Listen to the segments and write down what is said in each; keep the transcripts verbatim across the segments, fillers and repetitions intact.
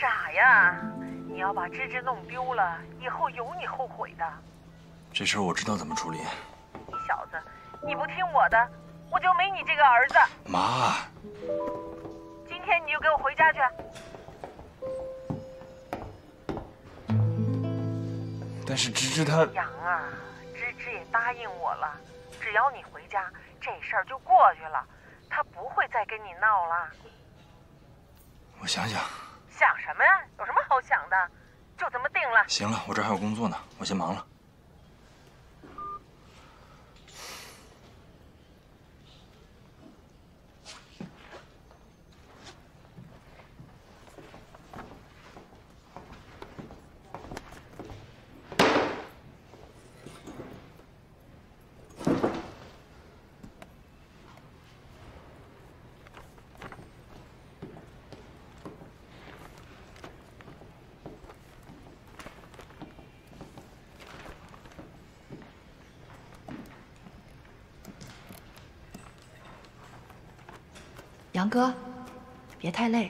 傻呀！你要把芝芝弄丢了，以后有你后悔的。 这事我知道怎么处理。 你小子，你不听我的，我就没你这个儿子。 妈， 今天你就给我回家去。 但是芝芝她…… 杨啊，芝芝也答应我了，只要你回家，这事儿就过去了，她不会再跟你闹了。 我想想。 想什么呀？有什么好想的？就这么定了。 行了，我这还有工作呢，我先忙了。 杨哥，别太累。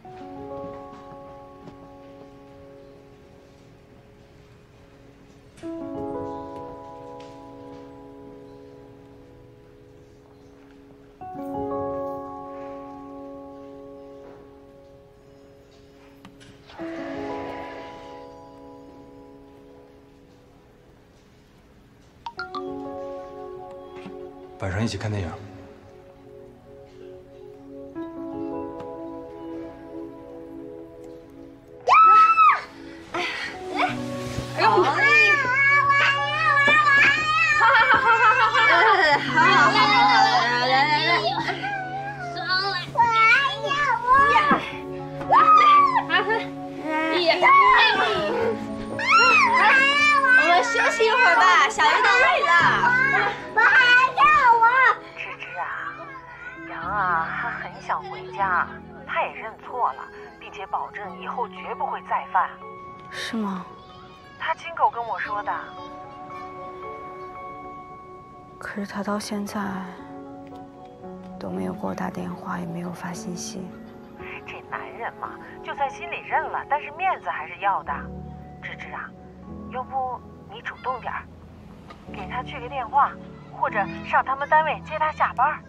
晚上一起看电影。 保证以后绝不会再犯。 是吗？ 他亲口跟我说的。 可是他到现在都没有给我打电话，也没有发信息。 这男人嘛，就算心里认了，但是面子还是要的。芝芝啊，要不你主动点儿，给他去个电话，或者上他们单位接他下班。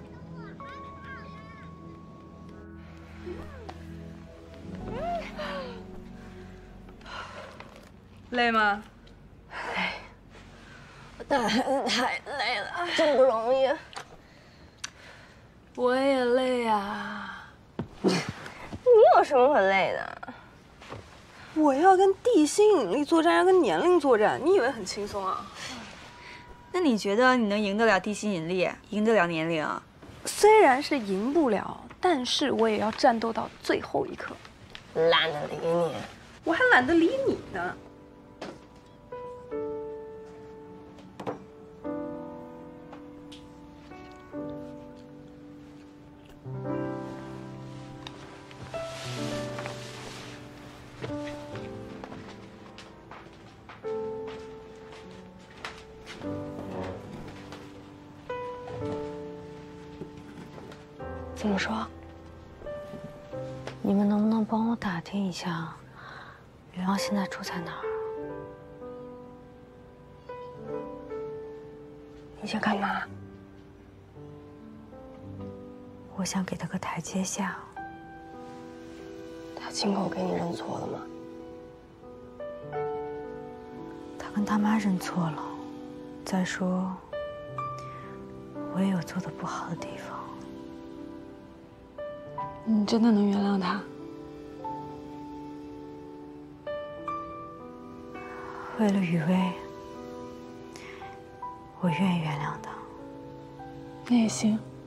累吗？ 累，我带孩子太累了，真不容易。 我也累啊。 你有什么可累的？ 我要跟地心引力作战，要跟年龄作战，你以为很轻松啊？ 那你觉得你能赢得了地心引力，赢得了年龄？ 虽然是赢不了，但是我也要战斗到最后一刻。 懒得理你， 我还懒得理你呢。 怎么说？你们能不能帮我打听一下，刘洋现在住在哪儿？你想干嘛？我想给他个台阶下。他亲口给你认错了吗？他跟他妈认错了。再说，我也有做的不好的地方。 你真的能原谅他？ 为了雨薇，我愿意原谅他。 那也行。